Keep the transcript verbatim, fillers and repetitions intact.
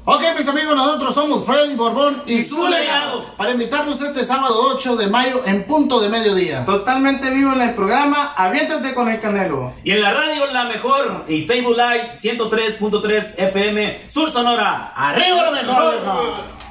Ok, mis amigos, nosotros somos Freddy Borbón y, y su legado, para invitarlos este sábado ocho de mayo en punto de mediodía. Totalmente vivo en el programa Aviéntate con el Canelo. Y en la radio La Mejor y Facebook Live ciento tres punto tres F M Sur Sonora. ¡Arriba la mejor!